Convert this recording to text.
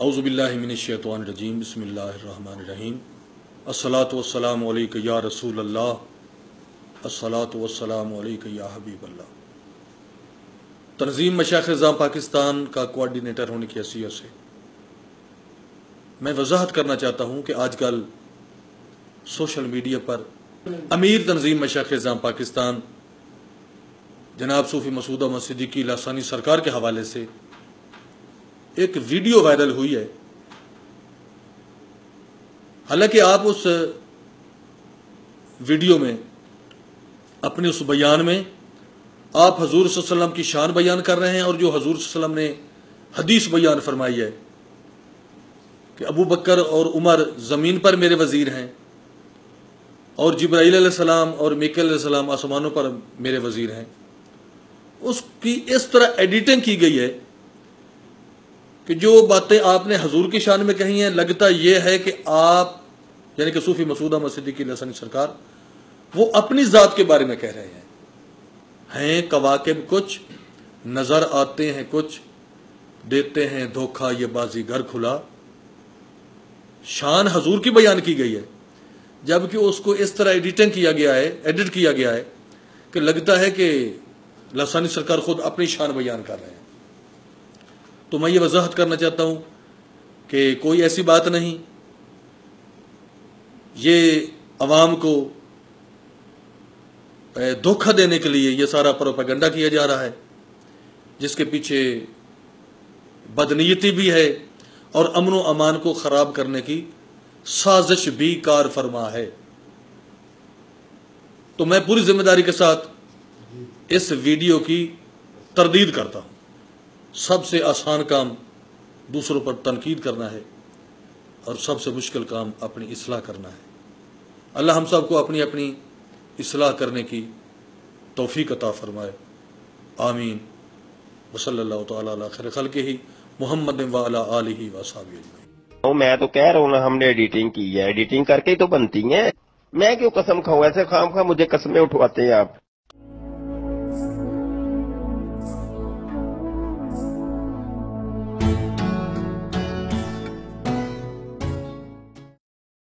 औज़ु बिल्लाहि मिनश्शैतानिर रजीम बिस्मिल्लाहिर रहमानिर रहीम अस्सलातु वस्सलामु अलैका या रसूल अल्लाह अस्सलातु वस्सलामु अलैका या हबीब अल्लाह। तंजीम मशाइख-ए-उज़ाम पाकिस्तान का कोऑर्डिनेटर होने की हैसियत से मैं वजाहत करना चाहता हूँ कि आजकल सोशल मीडिया पर अमीर तंजीम मशाइख-ए-उज़ाम पाकिस्तान जनाब सूफी मसूद अहमद सिद्दीकी लासानी सरकार के हवाले से एक वीडियो वायरल हुई है। हालांकि आप उस वीडियो में अपने उस बयान में आप हजूर सल्लल्लाहु अलैहि वसल्लम की शान बयान कर रहे हैं और जो हजूर सल्लल्लाहु अलैहि वसल्लम ने हदीस बयान फरमाई है कि अबू बकर और उमर ज़मीन पर मेरे वजीर हैं और जिब्राईल अलैहिस्सलाम और मीकाईल अलैहिस्सलाम आसमानों पर मेरे वजीर हैं, उसकी इस तरह एडिटिंग की गई है कि जो बातें आपने हजूर की शान में कही हैं, लगता यह है कि आप यानी कि सूफी मसूद अहमद सिद्दीकी लसानी सरकार वो अपनी जात के बारे में कह रहे हैं कवाकिब कुछ नजर आते हैं कुछ, देते हैं धोखा ये बाजी घर खुला। शान हजूर की बयान की गई है, जबकि उसको इस तरह एडिट किया गया है कि लगता है कि लसानी सरकार खुद अपनी शान बयान कर रहे हैं। तो मैं ये वजाहत करना चाहता हूं कि कोई ऐसी बात नहीं, ये अवाम को धोखा देने के लिए ये सारा प्रोपेगेंडा किया जा रहा है, जिसके पीछे बदनीयती भी है और अमन व अमान को खराब करने की साजिश भी कार फरमा है। तो मैं पूरी जिम्मेदारी के साथ इस वीडियो की तरदीद करता हूं। सबसे आसान काम दूसरों पर तनकीद करना है और सबसे मुश्किल काम अपनी इस्लाह करना है। अल्लाह हम सब को अपनी अपनी इस्लाह करने की तौफीक अता फरमाए, आमीन। वसल्लल्लाहु तआला अला खैर खल्क़िही मुहम्मद व अला आलिही व अस्हाबिही अजमईन। मैं तो कह रहा हूँ ना, हमने एडिटिंग की है, एडिटिंग करके ही तो बनती है। मैं क्यों कसम खाऊं, ऐसे खाम खा मुझे कसमें उठवाते हैं आप।